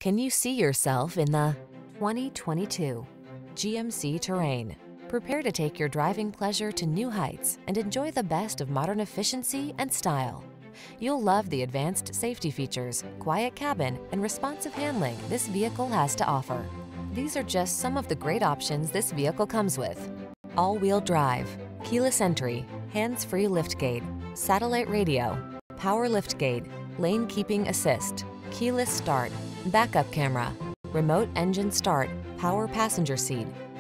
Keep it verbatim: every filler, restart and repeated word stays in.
Can you see yourself in the twenty twenty-two G M C Terrain? Prepare to take your driving pleasure to new heights and enjoy the best of modern efficiency and style. You'll love the advanced safety features, quiet cabin, and responsive handling this vehicle has to offer. These are just some of the great options this vehicle comes with: all-wheel drive, keyless entry, hands-free liftgate, satellite radio, power liftgate, lane keeping assist, keyless start, backup camera, remote engine start, power passenger seat,